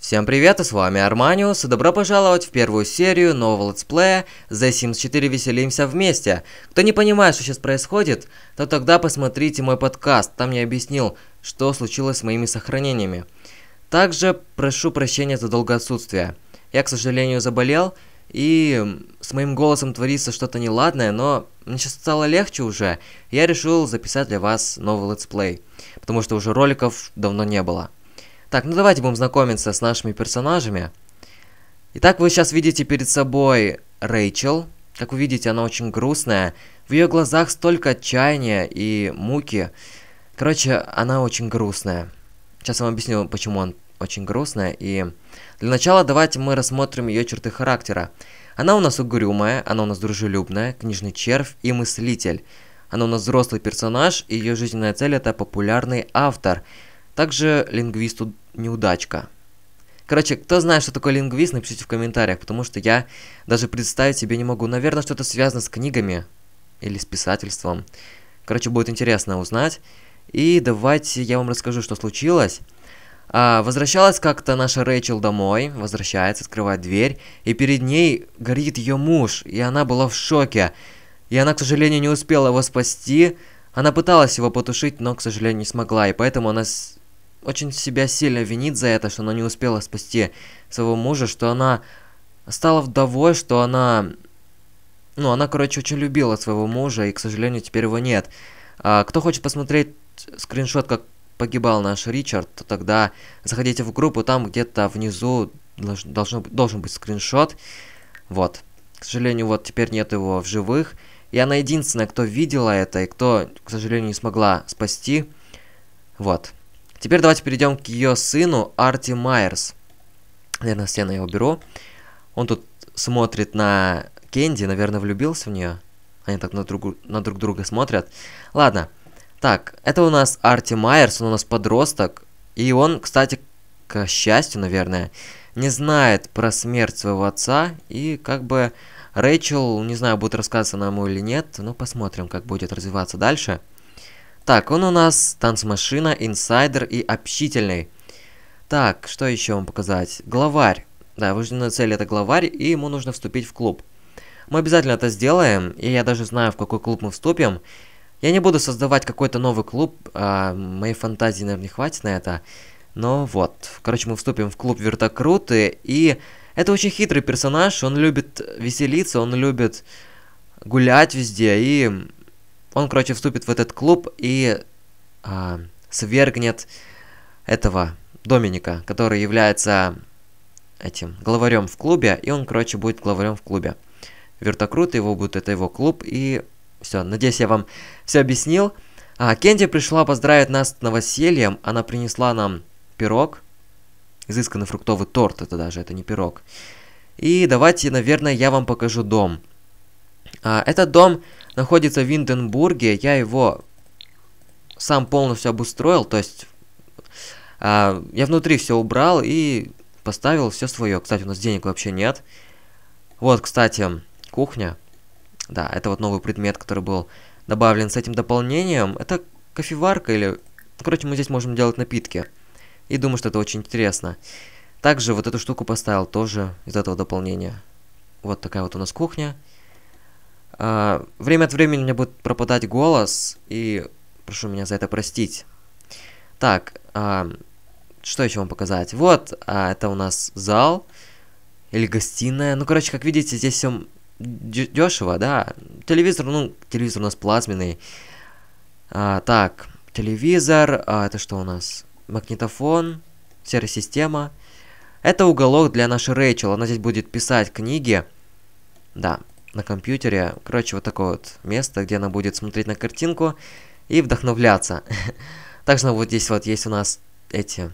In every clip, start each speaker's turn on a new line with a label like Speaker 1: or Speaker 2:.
Speaker 1: Всем привет, и с вами Арманиус, и добро пожаловать в первую серию нового летсплея The Sims 4 Веселимся Вместе. Кто не понимает, что сейчас происходит, то тогда посмотрите мой подкаст, там я объяснил, что случилось с моими сохранениями. Также прошу прощения за долгое отсутствие. Я, к сожалению, заболел, и с моим голосом творится что-то неладное, но мне сейчас стало легче уже, и я решил записать для вас новый летсплей, потому что уже роликов давно не было. Так, ну давайте будем знакомиться с нашими персонажами. Итак, вы сейчас видите перед собой Рэйчел. Как вы видите, она очень грустная. В ее глазах столько отчаяния и муки. Короче, она очень грустная. Сейчас я вам объясню, почему она очень грустная. И для начала давайте мы рассмотрим ее черты характера. Она у нас угрюмая, она у нас дружелюбная, книжный червь и мыслитель. Она у нас взрослый персонаж, и ее жизненная цель — это популярный автор. Также лингвисту-неудачка. Короче, кто знает, что такое лингвист, напишите в комментариях, потому что я даже представить себе не могу. Наверное, что-то связано с книгами или с писательством. Короче, будет интересно узнать. И давайте я вам расскажу, что случилось. Возвращалась как-то наша Рэйчел домой, возвращается, открывает дверь, и перед ней горит ее муж, и она была в шоке. И она, к сожалению, не успела его спасти. Она пыталась его потушить, но, к сожалению, не смогла, и поэтому она очень себя сильно винит за это, что она не успела спасти своего мужа, что она стала вдовой, что она... Ну, она, короче, очень любила своего мужа, и, к сожалению, теперь его нет. Кто хочет посмотреть скриншот, как погибал наш Ричард, то тогда заходите в группу, там где-то внизу должен быть скриншот. Вот. К сожалению, вот теперь нет его в живых. И она единственная, кто видела это, и кто, к сожалению, не смогла спасти. Вот. Теперь давайте перейдем к ее сыну Арти Майерс. Наверное, стену я уберу. Он тут смотрит на Кенди, наверное, влюбился в нее. Они так на друг друга смотрят. Ладно. Так, это у нас Арти Майерс, он у нас подросток. И он, кстати, к счастью, наверное, не знает про смерть своего отца. И как бы Рэйчел, не знаю, будет рассказывать она ему или нет. Но посмотрим, как будет развиваться дальше. Так, он у нас танцмашина, инсайдер и общительный. Так, что еще вам показать? Главарь. Да, вынужденная цель — это главарь, и ему нужно вступить в клуб. Мы обязательно это сделаем, и я даже знаю, в какой клуб мы вступим. Я не буду создавать какой-то новый клуб, моей фантазии, наверное, не хватит на это. Но вот, короче, мы вступим в клуб Вертокруты, и это очень хитрый персонаж, он любит веселиться, он любит гулять везде, и... Он, короче, вступит в этот клуб и свергнет этого Доминика, который является этим главарем в клубе, и он, короче, будет главарем в клубе. Вертокрут, это его клуб, и все. Надеюсь, я вам все объяснил. Кенди пришла поздравить нас с новосельем, она принесла нам пирог, изысканный фруктовый торт, это не пирог. И давайте, наверное, я вам покажу дом. Этот дом находится в Винденбурге, я его сам полностью обустроил, то есть я внутри все убрал и поставил все свое. Кстати, у нас денег вообще нет. Вот, кстати, кухня. Да, это вот новый предмет, который был добавлен с этим дополнением. Это кофеварка или... Короче, мы здесь можем делать напитки. И думаю, что это очень интересно. Также вот эту штуку поставил тоже из этого дополнения. Вот такая вот у нас кухня. Время от времени у меня будет пропадать голос, и прошу меня за это простить. Так, что еще вам показать? Вот, это у нас зал или гостиная. Ну, короче, как видите, здесь все дешево, да. Телевизор у нас плазменный. Так, телевизор, это что у нас? Магнитофон, стереосистема. Это уголок для нашей Рэйчел, она здесь будет писать книги. Да. На компьютере. Короче, вот такое вот место, где она будет смотреть на картинку и вдохновляться. Также вот здесь вот есть у нас эти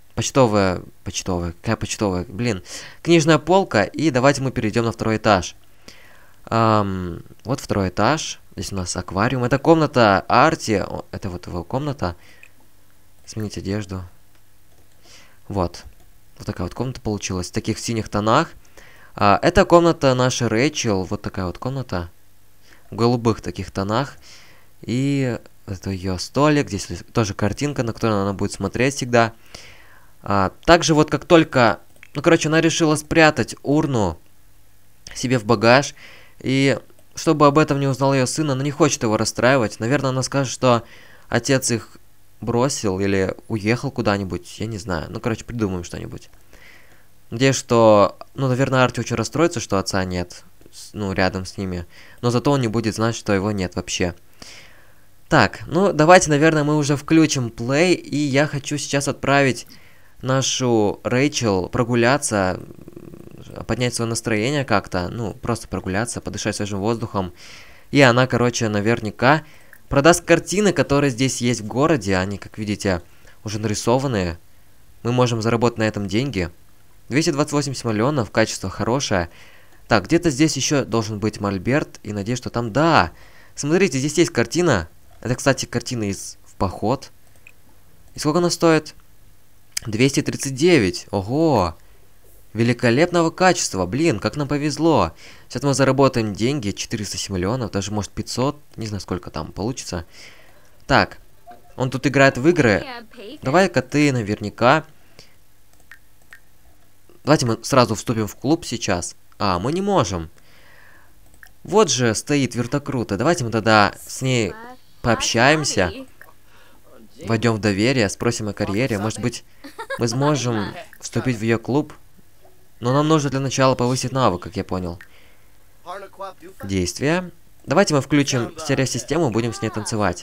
Speaker 1: книжная полка. И давайте мы перейдем на второй этаж. Вот второй этаж. Здесь у нас аквариум. Это комната Арти. Это вот его комната. Сменить одежду. Вот. Вот такая вот комната получилась. В таких синих тонах. Это комната нашей Рэйчел, вот такая вот комната, в голубых таких тонах, и это ее столик, здесь тоже картинка, на которую она будет смотреть всегда. Также вот как только Ну, короче, она решила спрятать урну себе в багаж. И чтобы об этом не узнал ее сын, она не хочет его расстраивать. Наверное, она скажет, что отец их бросил или уехал куда-нибудь. Я не знаю. Ну, короче, придумаем что-нибудь. Надеюсь, что... Ну, наверное, Арти очень расстроится, что отца нет. Ну, рядом с ними. Но зато он не будет знать, что его нет вообще. Так, ну, давайте, наверное, мы уже включим плей. И я хочу сейчас отправить нашу Рэйчел прогуляться, поднять свое настроение как-то. Ну, просто прогуляться, подышать свежим воздухом. И она, короче, наверняка продаст картины, которые здесь есть в городе. Они, как видите, уже нарисованные. Мы можем заработать на этом деньги. 228 миллионов, качество хорошее. Так, где-то здесь еще должен быть мольберт. И надеюсь, что там... Да! Смотрите, здесь есть картина. Это, кстати, картина из «В поход». И сколько она стоит? 239. Ого! Великолепного качества. Блин, как нам повезло. Сейчас мы заработаем деньги. 407 миллионов. Даже, может, 500. Не знаю, сколько там получится. Так. Он тут играет в игры. Давай-ка ты наверняка... Давайте мы сразу вступим в клуб сейчас. А, мы не можем. Вот же стоит вертокрута. Давайте мы тогда с ней пообщаемся. Войдем в доверие, спросим о карьере. Может быть, мы сможем вступить в ее клуб? Но нам нужно для начала повысить навык, как я понял. Действие. Давайте мы включим стереосистему, будем с ней танцевать.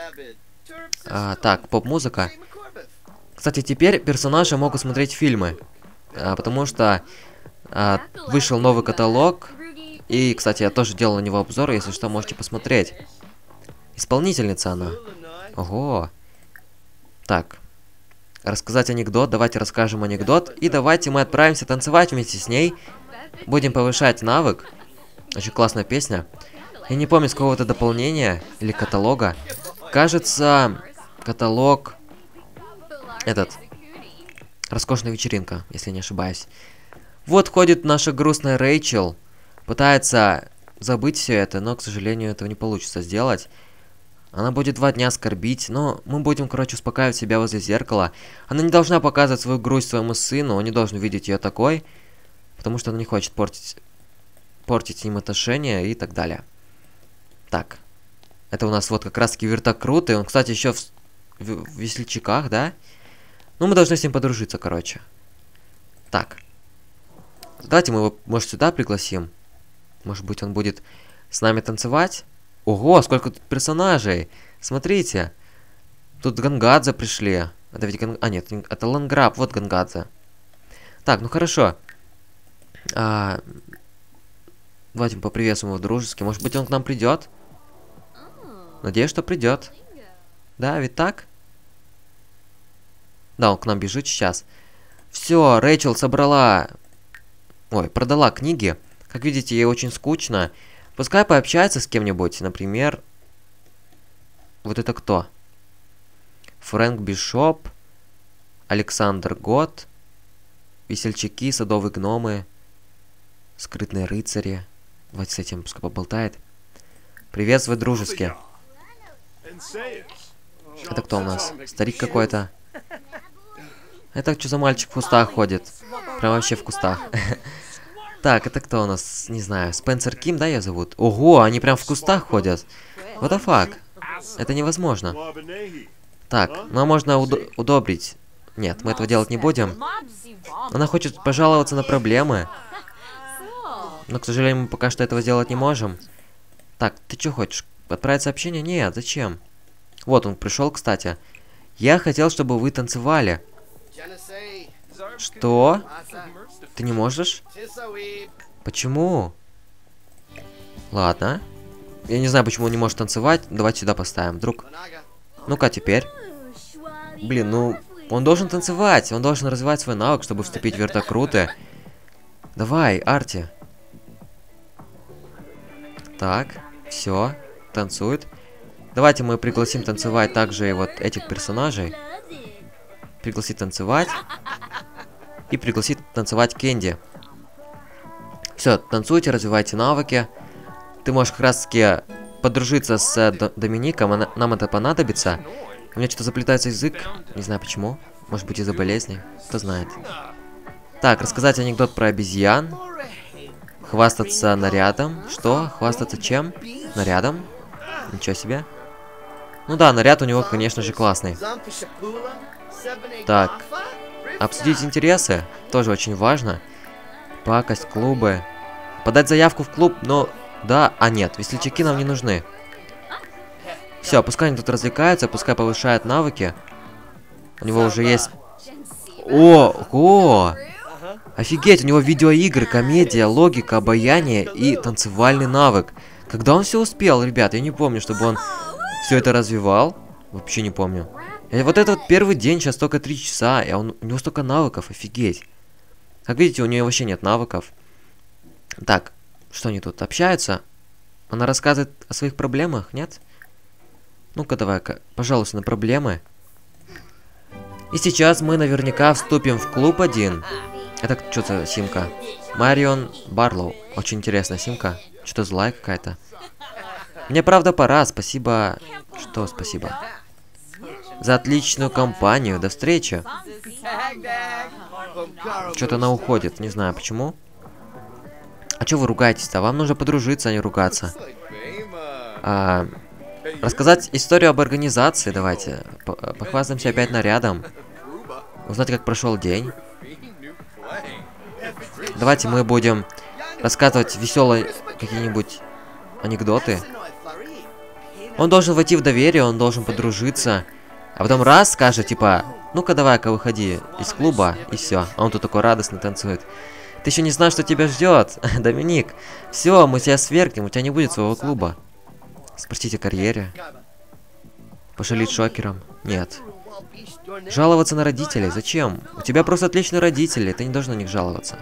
Speaker 1: Так, поп-музыка. Кстати, теперь персонажи могут смотреть фильмы. Потому что вышел новый каталог. И, кстати, я тоже делал на него обзор, если что, можете посмотреть. Исполнительница она. Ого. Так. Рассказать анекдот. Давайте расскажем анекдот. И давайте мы отправимся танцевать вместе с ней. Будем повышать навык. Очень классная песня. Я не помню, с какого-то дополнения или каталога. Кажется, каталог... Этот... Роскошная вечеринка, если не ошибаюсь. Вот ходит наша грустная Рэйчел. Пытается забыть все это, но, к сожалению, этого не получится сделать. Она будет 2 дня скорбить, но мы будем, короче, успокаивать себя возле зеркала. Она не должна показывать свою грусть своему сыну, он не должен видеть ее такой, потому что она не хочет портить с ним отношения и так далее. Так. Это у нас вот как раз-таки вертокрут, и он, кстати, еще в весельчаках, да? Ну, мы должны с ним подружиться, короче. Так. Давайте мы его, может, сюда пригласим. Может быть, он будет с нами танцевать? Ого, сколько тут персонажей! Смотрите. Тут Гангадзе пришли. Это ведь А, нет, это Ланграб. Вот Гангадзе. Так, ну хорошо. Давайте мы поприветствуем его дружески. Может быть, он к нам придет? Надеюсь, что придет. Да, ведь так? Да, он к нам бежит сейчас. Все, Рэйчел собрала... Ой, продала книги. Как видите, ей очень скучно. Пускай пообщается с кем-нибудь. Например... Вот это кто? Фрэнк Бишоп. Александр Гот. Весельчаки, садовые гномы. Скрытные рыцари. Давайте с этим пускай поболтает. Приветствую дружески. Это кто у нас? Старик какой-то. Это что за мальчик в кустах ходит? Прям вообще в кустах. Так, это кто у нас? Не знаю. Спенсер Ким, да, ее зовут? Ого, они прям в кустах ходят. What the fuck? Это невозможно. Так, ну а можно удобрить. Нет, мы этого делать не будем. Она хочет пожаловаться на проблемы. Но, к сожалению, мы пока что этого сделать не можем. Так, ты что хочешь? Отправить сообщение? Нет, зачем? Вот он пришел, кстати. Я хотел, чтобы вы танцевали. Что? Ты не можешь? Почему? Ладно. Я не знаю, почему он не может танцевать. Давайте сюда поставим. Вдруг... Ну-ка, теперь. Блин, ну... Он должен танцевать. Он должен развивать свой навык, чтобы вступить в вертокруты. Давай, Арти. Так, все. Танцует. Давайте мы пригласим танцевать также и вот этих персонажей. Пригласить танцевать. И пригласить танцевать Кэнди. Все, танцуйте, развивайте навыки. Ты можешь как раз таки подружиться с Домиником, нам это понадобится. У меня что-то заплетается язык, не знаю почему. Может быть из-за болезни, кто знает. Так, рассказать анекдот про обезьян. Хвастаться нарядом. Что? Хвастаться чем? Нарядом? Ничего себе. Ну да, наряд у него, конечно же, классный. Так. Обсудить интересы. Тоже очень важно. Пакость, клубы. Подать заявку в клуб, но... Да, а нет, весельчаки нам не нужны. Все, пускай они тут развлекаются, пускай повышают навыки. У него уже есть... Ого! Офигеть, у него видеоигры, комедия, логика, обаяние и танцевальный навык. Когда он все успел, ребят? Я не помню, чтобы он все это развивал. Вообще не помню. И вот этот первый день, сейчас только 3 часа, и у него столько навыков, офигеть. Как видите, у нее вообще нет навыков. Так, что они тут, общаются? Она рассказывает о своих проблемах, нет? Ну-ка, давай-ка, пожалуйста, на проблемы. И сейчас мы наверняка вступим в клуб 1. Это что за симка? Марион Барлоу. Очень интересная симка. Что-то злая какая-то. Мне правда пора, спасибо... Что спасибо? За отличную компанию, до встречи. Что-то она уходит, не знаю почему. А что вы ругаетесь-то? Вам нужно подружиться, а не ругаться. Рассказать историю об организации, давайте. Похвастаемся опять нарядом. Узнать, как прошел день. Давайте мы будем рассказывать веселые какие-нибудь анекдоты. Он должен войти в доверие, он должен подружиться. А потом раз скажет, типа, ну-ка давай-ка выходи из клуба, и все. А он тут такой радостно танцует. Ты еще не знаешь, что тебя ждет, Доминик. Все, мы тебя свергнем, у тебя не будет своего клуба. Спросить о карьере. Пошалить шокером? Нет. Жаловаться на родителей? Зачем? У тебя просто отличные родители, ты не должен на них жаловаться.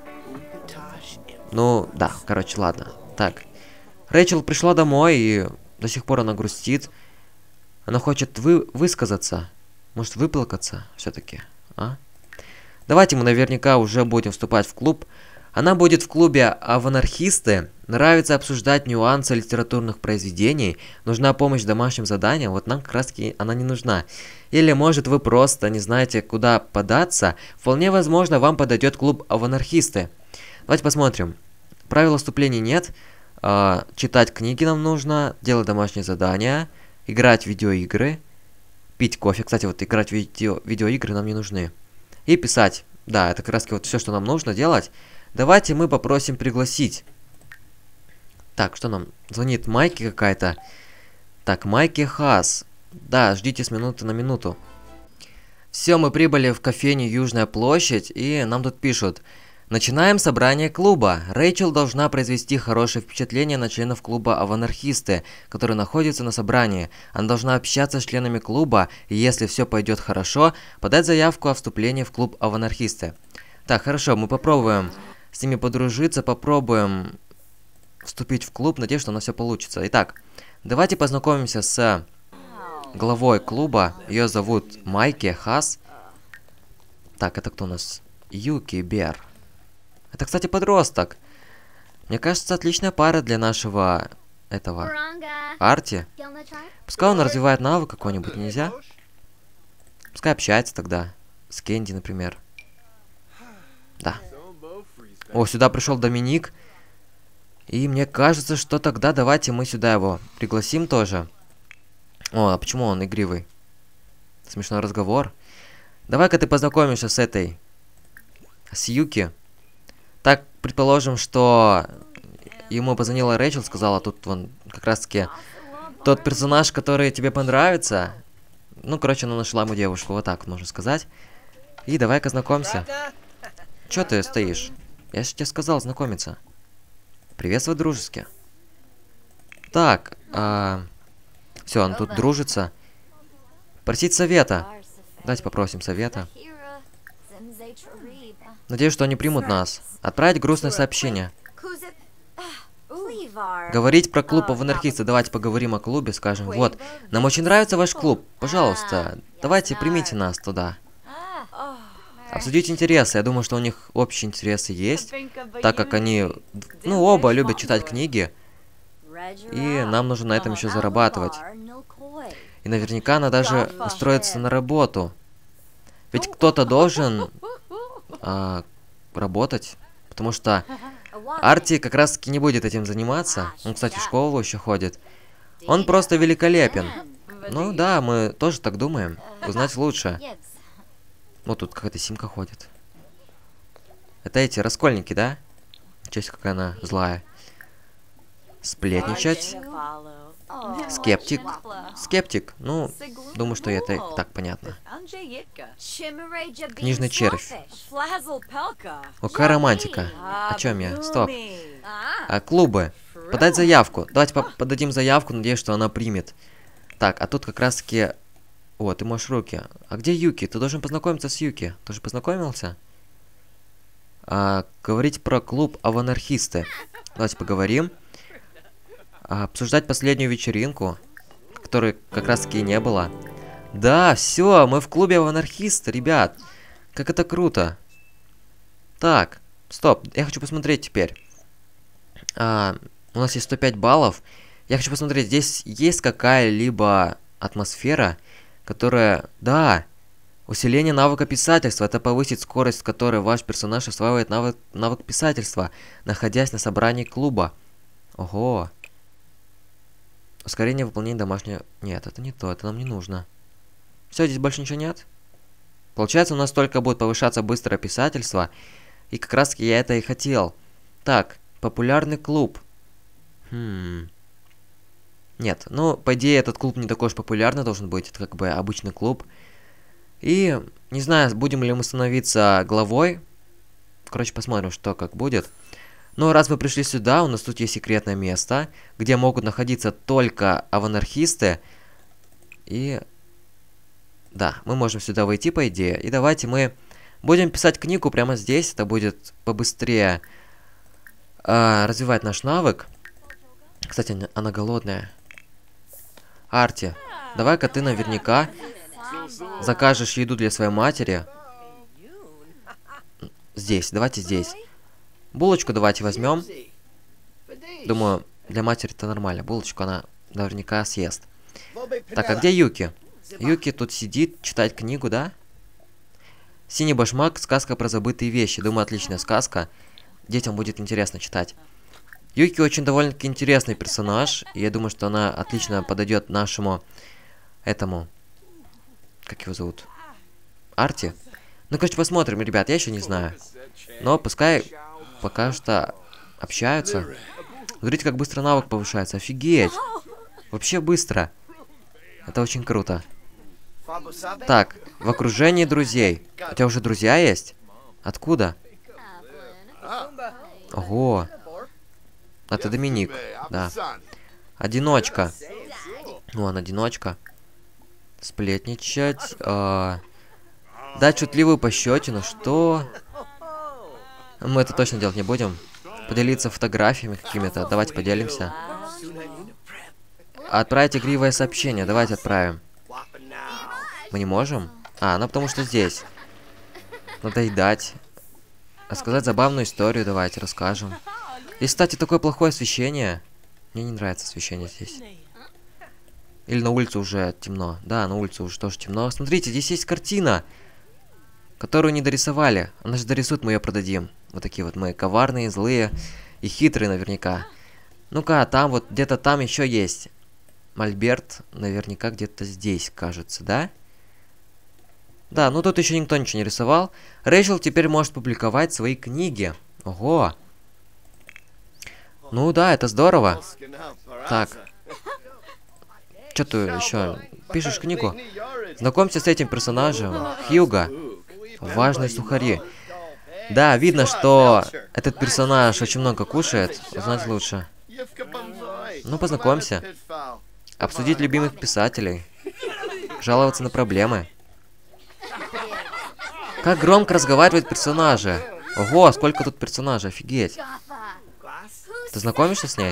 Speaker 1: Ну, да, короче, ладно. Так. Рэйчел пришла домой, и до сих пор она грустит. Она хочет высказаться. Может, выплакаться все-таки, а? Давайте мы наверняка уже будем вступать в клуб. Она будет в клубе «Аванархисты». Нравится обсуждать нюансы литературных произведений. Нужна помощь в домашнем задании. Вот нам как раз таки она не нужна. Или, может, вы просто не знаете, куда податься. Вполне возможно, вам подойдет клуб «Аванархисты». Давайте посмотрим. Правил вступления нет. Читать книги нам нужно. Делать домашние задания. Играть в видеоигры. Пить кофе. Кстати, вот играть в видеоигры нам не нужны. И писать. Да, это как раз вот все, что нам нужно делать. Давайте мы попросим пригласить. Так, что нам? Звонит Майки какая-то. Так, Майки Хас. Да, ждите с минуты на минуту. Все, мы прибыли в кофейню Южная площадь, и нам тут пишут. Начинаем собрание клуба. Рэйчел должна произвести хорошее впечатление на членов клуба «Аванархисты», которые находятся на собрании. Она должна общаться с членами клуба, и если все пойдет хорошо, подать заявку о вступлении в клуб «Аванархисты». Так, хорошо, мы попробуем с ними подружиться, попробуем вступить в клуб, надеюсь, что у нас все получится. Итак, давайте познакомимся с главой клуба. Ее зовут Майки Хас. Так, это кто у нас? Юки Бер. Это, кстати, подросток. Мне кажется, отличная пара для нашего этого Арти. Пускай он развивает навык какой-нибудь, нельзя? Пускай общается тогда. С Кенди, например. Да. О, сюда пришел Доминик. И мне кажется, что тогда давайте мы сюда его пригласим тоже. О, а почему он игривый? Смешной разговор. Давай-ка ты познакомишься с этой... С Юки. Так, предположим, что ему позвонила Рэйчел, сказала, тут вон как раз-таки тот персонаж, который тебе понравится. Ну, короче, она нашла ему девушку, вот так можно сказать. И давай-ка знакомься. Чё ты стоишь? Я же тебе сказал знакомиться. Приветствую дружески. Так, все, он тут дружится. Просить совета. Давайте попросим совета. Надеюсь, что они примут нас. Отправить грустное сообщение. Говорить про клуб «Аванархисты». Давайте поговорим о клубе, скажем. Вот, нам очень нравится ваш клуб. Пожалуйста, давайте примите нас туда. Обсудить интересы. Я думаю, что у них общие интересы есть. Так как они, ну, оба любят читать книги. И нам нужно на этом еще зарабатывать. И наверняка она даже устроится на работу. Ведь кто-то должен работать. Потому что Арти как раз таки не будет этим заниматься. Он, кстати, в школу еще ходит. Он просто великолепен. Ну да, мы тоже так думаем. Узнать лучше. Вот тут какая-то симка ходит. Это эти раскольники, да? Честь, какая она злая. Сплетничать. Скептик. Скептик. Ну, думаю, что это и так понятно. Книжный червь. О, какая романтика. О чем я? Стоп. Клубы. Подать заявку. Давайте подадим заявку, надеюсь, что она примет. Так, а тут как раз таки... О, ты можешь руки. А где Юки? Ты должен познакомиться с Юки. Ты же познакомился? Говорить про клуб аванархисты. Давайте поговорим. Обсуждать последнюю вечеринку, которой как раз таки не было. Да, все, мы в клубе аванархисты, ребят. Как это круто. Так, стоп, я хочу посмотреть теперь. У нас есть 105 баллов. Я хочу посмотреть, здесь есть какая-либо атмосфера, которая... Да, усиление навыка писательства. Это повысит скорость, с которой ваш персонаж осваивает навык писательства, находясь на собрании клуба. Ого. Ускорение выполнения домашнего... Нет, это не то, это нам не нужно. Все, здесь больше ничего нет? Получается, у нас только будет повышаться быстрое писательство. И как раз таки я это и хотел. Так, популярный клуб. Нет, ну, по идее, этот клуб не такой уж популярный должен быть. Это как бы обычный клуб. И, не знаю, будем ли мы становиться главой. Короче, посмотрим, что как будет. Но раз мы пришли сюда, у нас тут есть секретное место, где могут находиться только аванархисты. И... Да, мы можем сюда войти, по идее. И давайте мы будем писать книгу прямо здесь. Это будет побыстрее развивать наш навык. Кстати, она голодная. Арти, давай-ка ты наверняка закажешь еду для своей матери. Здесь, давайте здесь. Булочку давайте возьмем. Думаю, для матери это нормально. Булочку она наверняка съест. Так, а где Юки? Юки тут сидит, читает книгу, да? Синий башмак, сказка про забытые вещи. Думаю, отличная сказка. Детям будет интересно читать. Юки очень довольно-таки интересный персонаж. И я думаю, что она отлично подойдет нашему... Этому... Как его зовут? Арти? Ну, короче, посмотрим, ребят. Я еще не знаю. Но пускай пока что общаются. Смотрите, как быстро навык повышается. Офигеть! Вообще быстро. Это очень круто. Так, в окружении друзей. У тебя уже друзья есть? Откуда? Ого. Это Доминик, да. Одиночка. Вон, одиночка. Сплетничать. Дать шутливую пощечину. Что? Мы это точно делать не будем. Поделиться фотографиями какими-то. Давайте поделимся. Отправить игривое сообщение. Давайте отправим. Мы не можем? Ну потому что здесь. Надоедать. Рассказать забавную историю давайте расскажем. Здесь, кстати, такое плохое освещение. Мне не нравится освещение здесь. Или на улице уже темно. Да, на улице уже тоже темно. Смотрите, здесь есть картина, которую не дорисовали. Она же дорисует, мы ее продадим. Вот такие вот мы коварные, злые и хитрые наверняка. Ну-ка, там вот, где-то там еще есть. Мольберт наверняка где-то здесь, кажется, да? Да, ну тут еще никто ничего не рисовал. Рэйчел теперь может публиковать свои книги. Ого! Ну да, это здорово. Так. Что ты еще пишешь книгу? Знакомься с этим персонажем. Хьюго. Важные сухари. Да, видно, что этот персонаж очень много кушает. Узнать лучше. Ну, познакомься. Обсудить любимых писателей. Жаловаться на проблемы. Как громко разговаривают персонажи. Ого, сколько тут персонажей, офигеть. Ты знакомишься с ней?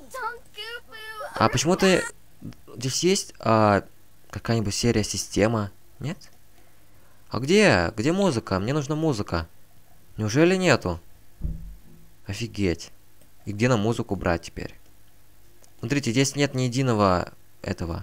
Speaker 1: А почему ты... Здесь есть какая-нибудь серия, система? Нет? А где? Где музыка? Мне нужна музыка. Неужели нету? Офигеть. И где нам музыку брать теперь? Смотрите, здесь нет ни единого этого.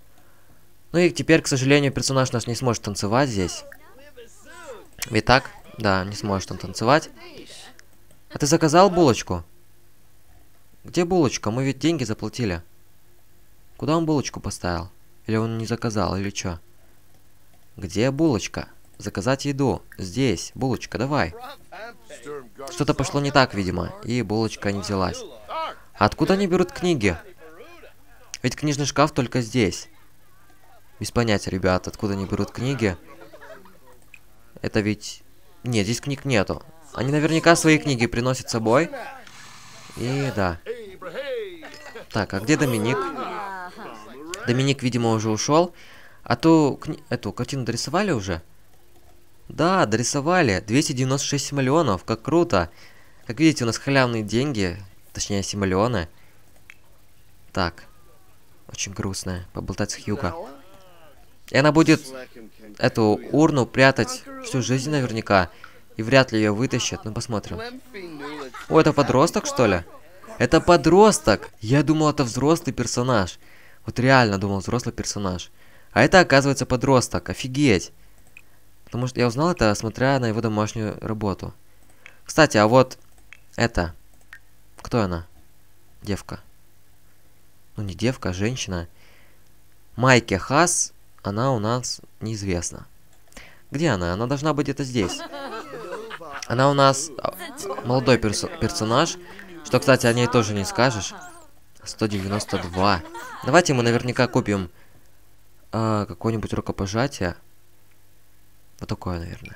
Speaker 1: Ну и теперь, к сожалению, персонаж наш не сможет танцевать здесь. Ведь так? Да, не сможет он танцевать. А ты заказал булочку? Где булочка? Мы ведь деньги заплатили. Куда он булочку поставил? Или он не заказал, или что? Где булочка? Заказать еду. Здесь. Булочка, давай. Что-то пошло не так, видимо, и булочка не взялась. А откуда они берут книги? Ведь книжный шкаф только здесь. Без понятия, ребят, откуда они берут книги. Это ведь... Нет, здесь книг нету. Они наверняка свои книги приносят с собой. И да. Так, а где Доминик? Доминик, видимо, уже ушел. А то эту картину дорисовали уже? Да, дорисовали. 296 миллионов. Как круто. Как видите, у нас халявные деньги. Точнее, симулионы. Так. Очень грустно. Поболтать с Хьюго. И она будет эту урну прятать всю жизнь наверняка. И вряд ли ее вытащат. Ну, посмотрим. О, это подросток, что ли? Это подросток! Я думал, это взрослый персонаж. Вот реально думал, взрослый персонаж. А это, оказывается, подросток. Офигеть. Потому что я узнал это, смотря на его домашнюю работу. Кстати, а вот это... Кто она? Девка. Ну, не девка, а женщина. Майки Хас, она у нас неизвестна. Где она? Она должна быть где-то здесь. Она у нас молодой персонаж. Что, кстати, о ней тоже не скажешь. 192. Давайте мы наверняка купим какое-нибудь рукопожатие. Вот такое, наверное.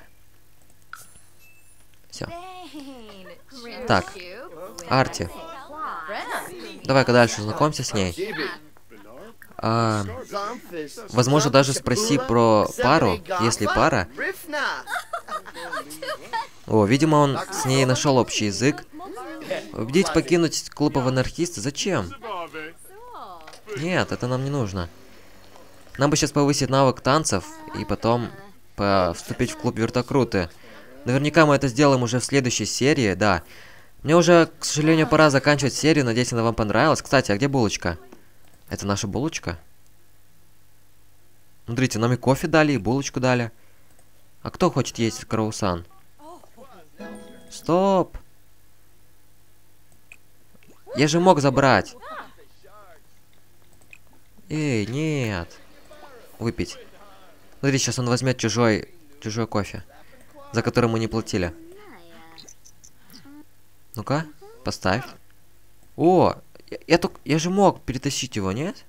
Speaker 1: Все. Так. Арти. Давай-ка дальше знакомься с ней. Возможно, даже спроси про пару, если пара. О, видимо, он с ней нашел общий язык. Убедить покинуть клуб анархиста? Зачем? Нет, это нам не нужно. Нам бы сейчас повысить навык танцев и потом вступить в клуб вертокруты. Наверняка мы это сделаем уже в следующей серии, да. Мне уже, к сожалению, пора заканчивать серию. Надеюсь, она вам понравилась. Кстати, а где булочка? Это наша булочка? Смотрите, нам и кофе дали, и булочку дали. А кто хочет есть круассан? Стоп! Я же мог забрать. Эй, нет. Выпить. Смотри, сейчас он возьмет чужой кофе, за который мы не платили. Ну-ка, поставь. О, я же мог перетащить его, нет?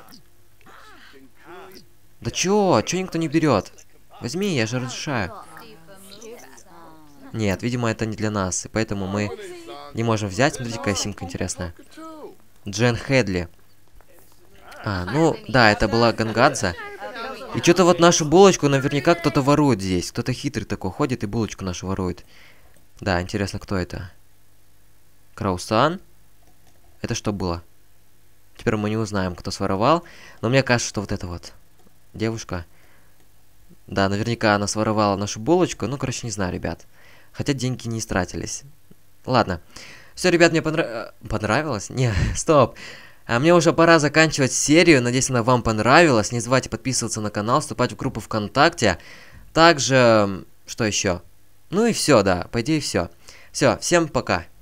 Speaker 1: Да чё никто не берет? Возьми, я же разрешаю. Нет, видимо, это не для нас, и поэтому мы не можем взять. Смотрите, какая симка интересная. Джен Хедли. Ну, да, это была Гангадзе. И что-то вот нашу булочку наверняка кто-то ворует здесь. Кто-то хитрый такой ходит и булочку нашу ворует. Да, интересно, кто это? Краусан? Это что было? Теперь мы не узнаем, кто своровал. Но мне кажется, что вот эта вот девушка... Да, наверняка она своровала нашу булочку. Ну, короче, не знаю, ребят. Хотя деньги не истратились. Ладно. Все, ребят, мне понравилось? Не, стоп. А мне уже пора заканчивать серию. Надеюсь, она вам понравилась. Не забывайте подписываться на канал, вступать в группу ВКонтакте. Также, что еще? Ну и все, да, по идее все. Все, всем пока.